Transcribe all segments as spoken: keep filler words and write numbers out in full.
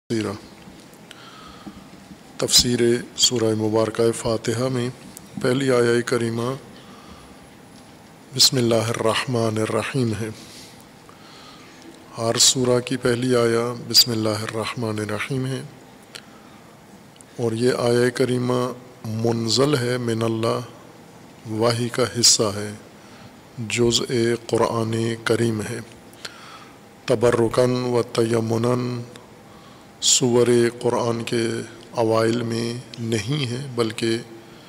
سیرہ تفسیر سورہ مبارکہ فاتحہ میں پہلی آیہ کریمہ بسم اللہ الرحمن الرحیم ہے۔ ہر سورہ کی پہلی آیہ بسم اللہ الرحمن الرحیم ہے، اور یہ آیہ کریمہ منزل ہے من اللہ، وحی کا حصہ ہے، جزء قرآن کریم ہے۔ تبرکاً و تیمناً سور قرآن کے اوائل میں نہیں ہے، بلکہ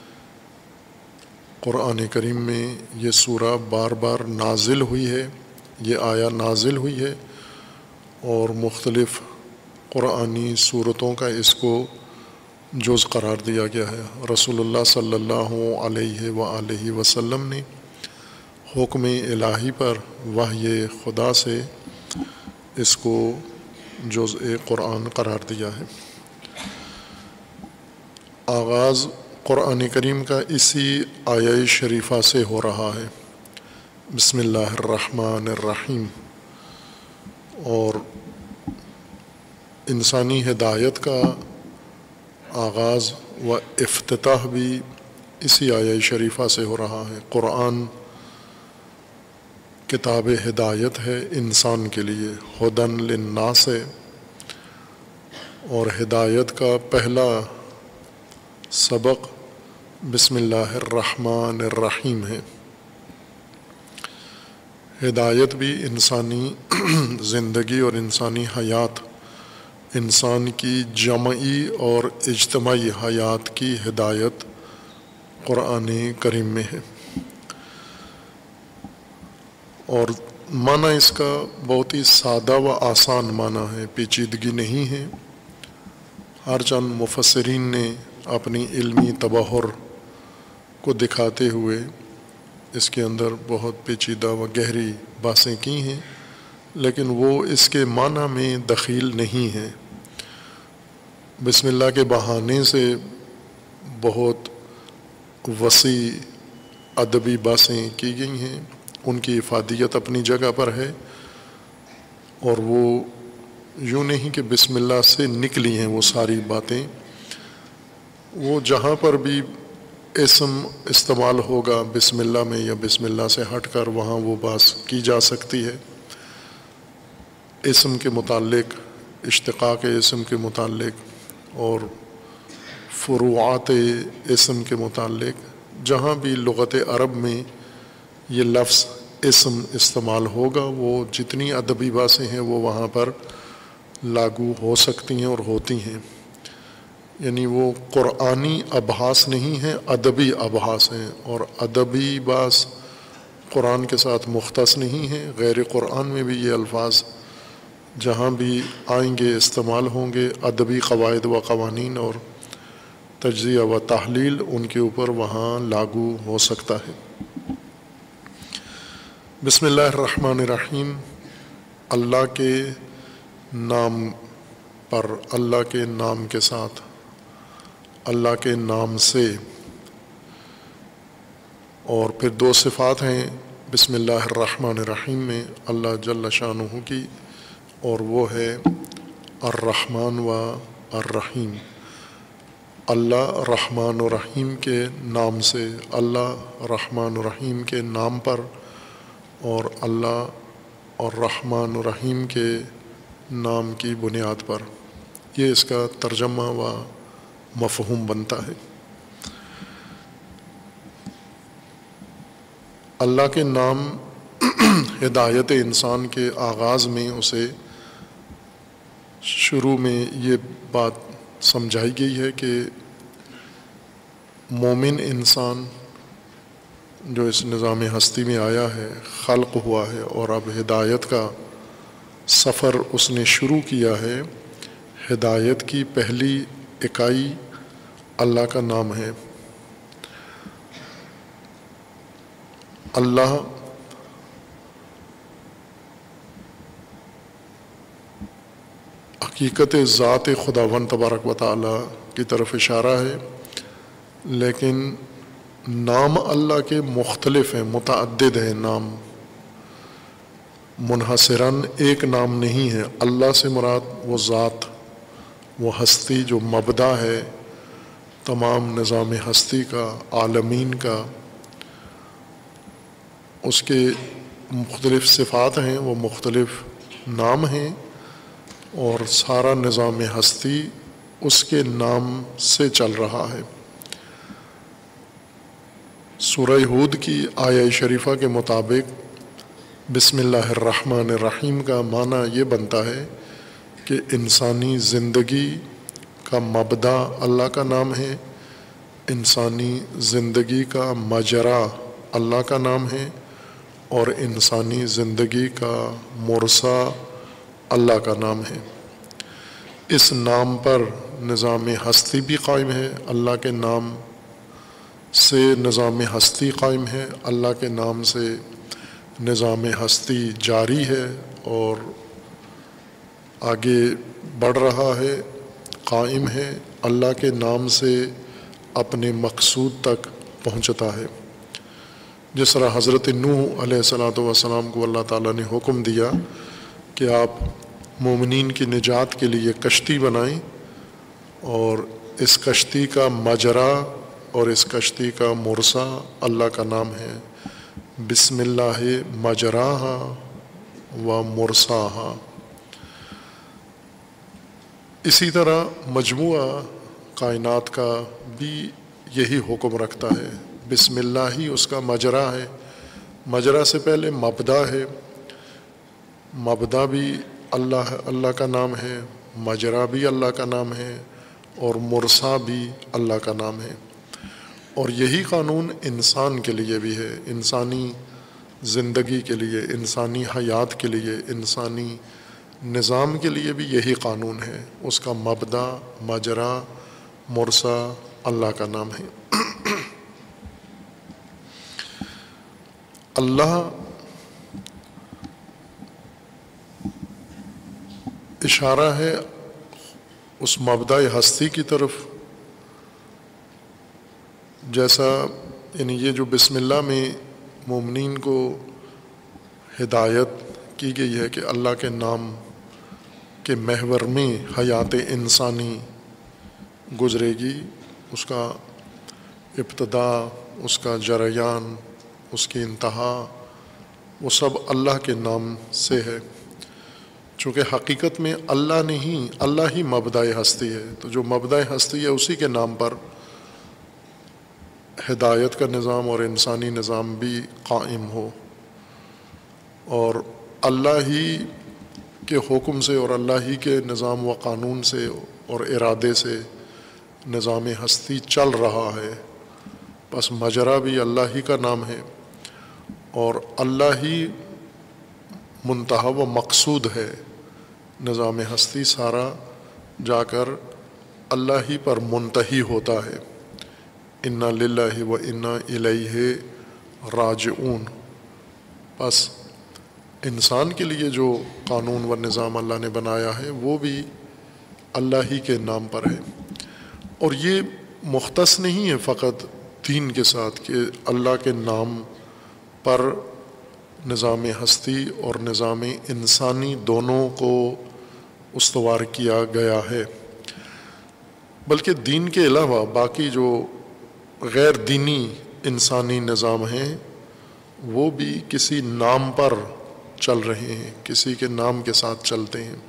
قرآن کریم میں یہ سورہ بار بار نازل ہوئی ہے، یہ آیہ نازل ہوئی ہے، اور مختلف قرآنی صورتوں کا اس کو جز قرار دیا گیا ہے۔ رسول اللہ صلی اللہ علیہ وآلہ وسلم نے حکم الہی پر وحی خدا سے اس کو جزء قرآن قرار دیا ہے۔ آغاز قرآن کریم کا اسی آیہ شریفہ سے ہو رہا ہے، بسم اللہ الرحمن الرحیم، اور انسانی ہدایت کا آغاز و افتتاح بھی اسی آیہ شریفہ سے ہو رہا ہے۔ قرآن کتاب ہدایت ہے انسان کے لیے، ہدن للناس ہے، اور ہدایت کا پہلا سبق بسم اللہ الرحمن الرحیم ہے۔ ہدایت بھی انسانی زندگی اور انسانی حیات، انسان کی جمعی اور اجتماعی حیات کی ہدایت قرآن کریم میں ہے، اور معنی اس کا بہت ہی سادہ و آسان معنی ہے، پیچیدگی نہیں ہے۔ ہر چند مفسرین نے اپنی علمی تبحر کو دکھاتے ہوئے اس کے اندر بہت پیچیدہ و گہری باتیں کی ہیں، لیکن وہ اس کے معنی میں دخیل نہیں ہیں۔ بسم اللہ کے بہانے سے بہت وسیع ادبی باتیں کی گئی ہیں، ان کی افادیت اپنی جگہ پر ہے، اور وہ یوں نہیں کہ بسم اللہ سے نکلی ہیں وہ ساری باتیں، وہ جہاں پر بھی اسم استعمال ہوگا بسم اللہ میں یا بسم اللہ سے ہٹ کر، وہاں وہ بات کی جا سکتی ہے۔ اسم کے متعلق، اشتقاق اسم کے متعلق اور فروعات اسم کے متعلق جہاں بھی لغت عرب میں یہ لفظ اسم استعمال ہوگا، وہ جتنی ادبی باتیں ہیں وہ وہاں پر لاگو ہو سکتی ہیں اور ہوتی ہیں، یعنی وہ قرآنی ابحاث نہیں ہیں، ادبی ابحاث ہیں، اور ادبی باس قرآن کے ساتھ مختص نہیں ہیں۔ غیر قرآن میں بھی یہ الفاظ جہاں بھی آئیں گے استعمال ہوں گے، ادبی قواعد و قوانین اور تجزیہ و تحلیل ان کے اوپر وہاں لاگو ہو سکتا ہے۔ بسم اللہ الرحمن الرحیم، اللہ کے نام پر، اللہ کے نام کے ساتھ، اللہ کے نام سے، اور پھر دو صفات ہیں بسم اللہ الرحمن الرحیم میں اللہ جل شانہ کی، اور وہ ہے الرحمن و الرحیم۔ اللہ رحمان و رحیم کے نام سے، اللہ رحمان و رحیم کے نام پر، اور اللہ اور رحمان و رحیم کے نام کی بنیاد پر، یہ اس کا ترجمہ و مفہوم بنتا ہے۔ اللہ کے نام ہدایت انسان کے آغاز میں اسے شروع میں یہ بات سمجھائی گئی ہے کہ مومن انسان جو اس نظام ہستی میں آیا ہے، خلق ہوا ہے، اور اب ہدایت کا سفر اس نے شروع کیا ہے، ہدایت کی پہلی اکائی اللہ کا نام ہے۔ اللہ حقیقت ذات خداوند تبارک و تعالی کی طرف اشارہ ہے، لیکن نام اللہ کے مختلف ہیں، متعدد ہیں نام، منحصراً ایک نام نہیں ہے۔ اللہ سے مراد وہ ذات وہ ہستی جو مبدا ہے تمام نظام ہستی کا، عالمین کا، اس کے مختلف صفات ہیں، وہ مختلف نام ہیں، اور سارا نظام ہستی اس کے نام سے چل رہا ہے۔ سورہ ہود کی آیہ شریفہ کے مطابق بسم اللہ الرحمن الرحیم کا معنی یہ بنتا ہے کہ انسانی زندگی کا مبدا اللہ کا نام ہے، انسانی زندگی کا مجرا اللہ کا نام ہے، اور انسانی زندگی کا مرسا اللہ کا نام ہے۔ اس نام پر نظام ہستی بھی قائم ہے، اللہ کے نام سے نظام ہستی قائم ہے، اللہ کے نام سے نظام ہستی جاری ہے اور آگے بڑھ رہا ہے، قائم ہے، اللہ کے نام سے اپنے مقصود تک پہنچتا ہے۔ جس طرح حضرت نوح علیہ الصلاۃ والسلام کو اللہ تعالیٰ نے حکم دیا کہ آپ مومنین کی نجات کے لیے کشتی بنائیں، اور اس کشتی کا مجرا اور اس کشتی کا مرسا اللہ کا نام ہے، بسم اللہ مجراہا و مرساہا۔ اسی طرح مجموعہ کائنات کا بھی یہی حکم رکھتا ہے، بسم اللہ ہی اس کا مجرا ہے، مجرا سے پہلے مبدا ہے، مبدا بھی اللہ اللہ کا نام ہے، مجرا بھی اللہ کا نام ہے، اور مرسا بھی اللہ کا نام ہے۔ اور یہی قانون انسان کے لیے بھی ہے، انسانی زندگی کے لیے، انسانی حیات کے لیے، انسانی نظام کے لیے بھی یہی قانون ہے، اس کا مبدا، مجرا، مرسا اللہ کا نام ہے۔ اللہ اشارہ ہے اس مبدأ ہستی کی طرف، جیسا یعنی یہ جو بسم اللہ میں مومنین کو ہدایت کی گئی ہے کہ اللہ کے نام کے محور میں حیات انسانی گزرے گی، اس کا ابتدا، اس کا جریان، اس کی انتہا، وہ سب اللہ کے نام سے ہے۔ چونکہ حقیقت میں اللہ نہیں، اللہ ہی مبدأ ہستی ہے، تو جو مبدأ ہستی ہے اسی کے نام پر ہدایت کا نظام اور انسانی نظام بھی قائم ہو، اور اللہ ہی کے حکم سے اور اللہ ہی کے نظام و قانون سے اور ارادے سے نظام ہستی چل رہا ہے، بس مجرا بھی اللہ ہی کا نام ہے، اور اللہ ہی منتہا و مقصود ہے۔ نظام ہستی سارا جا کر اللہ ہی پر منتہی ہوتا ہے، انا للہ و انا الیہ راجعون۔ بس انسان کے لیے جو قانون و نظام اللہ نے بنایا ہے وہ بھی اللہ ہی کے نام پر ہے، اور یہ مختص نہیں ہے فقط دین کے ساتھ کہ اللہ کے نام پر نظام ہستی اور نظام انسانی دونوں کو استوار کیا گیا ہے، بلکہ دین کے علاوہ باقی جو غیر دینی انسانی نظام ہیں وہ بھی کسی نام پر چل رہے ہیں، کسی کے نام کے ساتھ چلتے ہیں۔